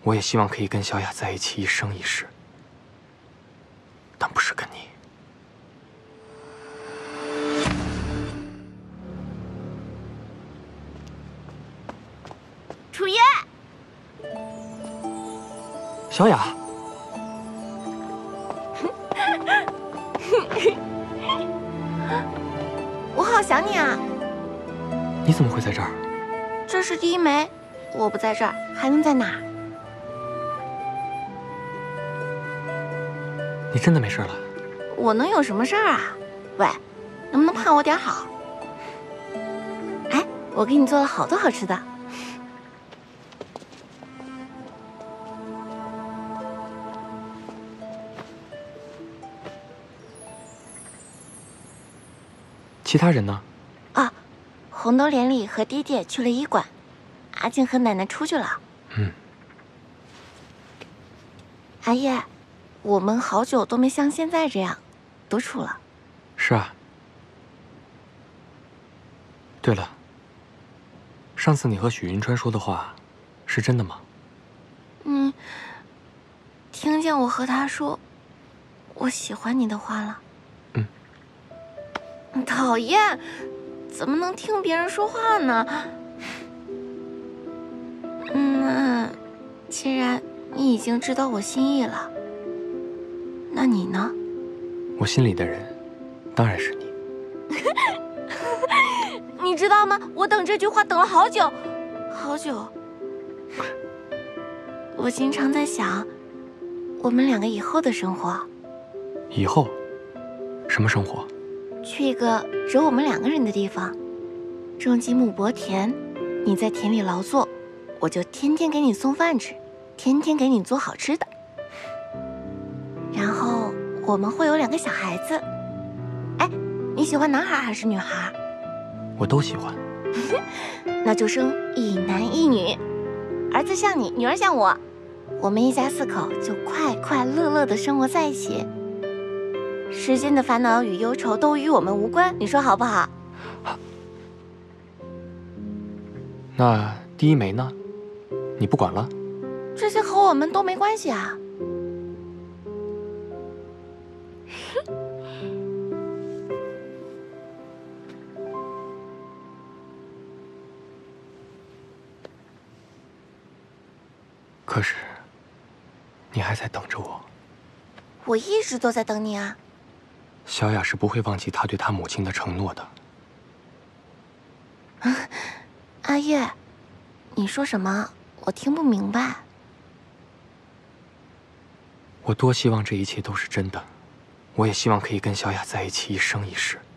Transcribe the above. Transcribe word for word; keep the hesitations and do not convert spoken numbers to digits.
我也希望可以跟小雅在一起一生一世，但不是跟你。 楚爷， 小雅， 我好想你啊！ 你怎么会在这儿？ 这是第一枚，我不在这儿还能在哪儿？ 你真的没事了？ 我能有什么事儿啊？喂，能不能盼我点好？哎，我给你做了好多好吃的。 其他人呢？ 啊，红豆连理和爹爹去了医馆，阿静和奶奶出去了。 嗯。 阿叶。 我们好久都没像现在这样独处了。 是啊。对了，上次你和许云川说的话，是真的吗？ 嗯，听见我和他说我喜欢你的话了。 嗯。 讨厌，怎么能听别人说话呢？嗯，那既然你已经知道我心意了。 那你呢？ 我心里的人，当然是你。 你知道吗？我等这句话等了好久，好久。我经常在想，我们两个以后的生活。 以后？什么生活？ 去一个只有我们两个人的地方，种几亩薄田，你在田里劳作，我就天天给你送饭吃，天天给你做好吃的。 然后我们会有两个小孩子，哎，你喜欢男孩还是女孩？ 我都喜欢。 那就生一男一女，儿子像你，女儿像我，我们一家四口就快快乐乐的生活在一起，世间的烦恼与忧愁都与我们无关，你说好不好？ 那第一枚呢？你不管了？ 这些和我们都没关系啊。 可是，你还在等着我。 我一直都在等你啊。 小雅是不会忘记她对她母亲的承诺的。 阿叶，你说什么？我听不明白。 我多希望这一切都是真的，我也希望可以跟小雅在一起一生一世。